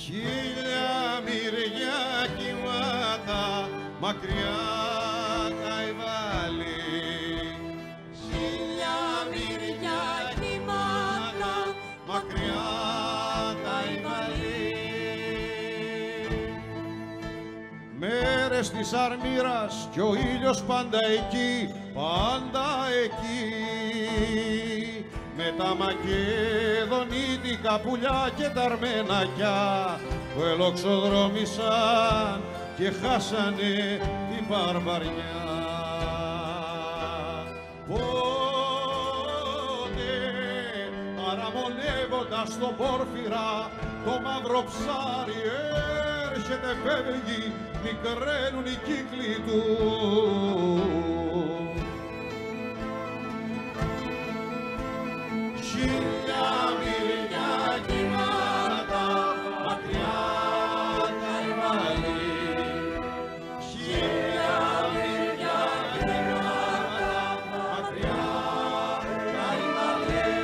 χίλια μυριά κύματα μακριά καηβάλι. Χίλια μυριά κύματα μακριά καηβάλι. Μέρες της αρμύρας κι ο ήλιος πάντα εκεί, πάντα εκεί, με τα μακεδονίτικα πουλιά και τα αρμενακιά που ελοξοδρόμησαν και χάσανε την βαρβαριά. Πότε παραμονεύοντας το πόρφυρα το μαύρο ψάρι έρχεται, φεύγει, μικραίνουν οι κύκλοι του. Χίλια μυριά κύματα μακριά καηβάλι. Χίλια μυριά κύματα μακριά καηβάλι.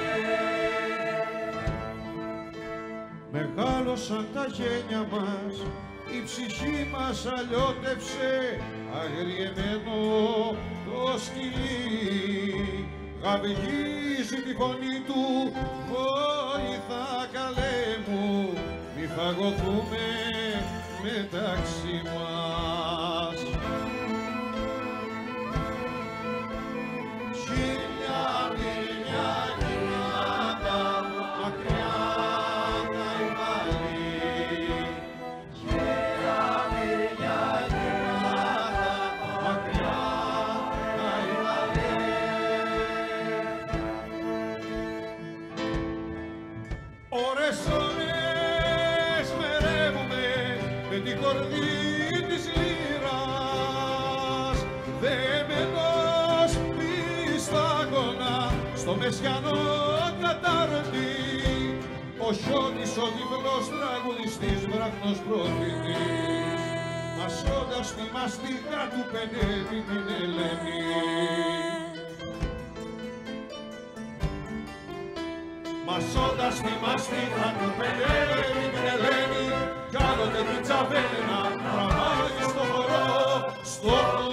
Μεγάλωσαν τα γένια μας, η ψυχή μας αλλιώτευσε, αγριεμένο το σκυλί. Γαβγίζει τη φωνή του, βοήθα καλέ μου, μη φαγωθούμε μεταξύ μας. Χίλια μυριά κύματα μακριά καηβάλι. Χίλια μυριά κύματα μακριά καηβάλι. Ώρες, ώρες μερεύουμε με την κορδί της λύρας, δεμένος πιστάγωνα στο μεσιανό κατάρτι, ο Σιώτης ο διπλός τραγουδιστής βράχνος προφητής, μασώντας τη μαστιγά του πενεύει την Ελένη. Μασώντας τη μαστίγα του πενεύει την Ελένη, κι άλλοτε την Τζαβέλα τραβάει στο χορό, στο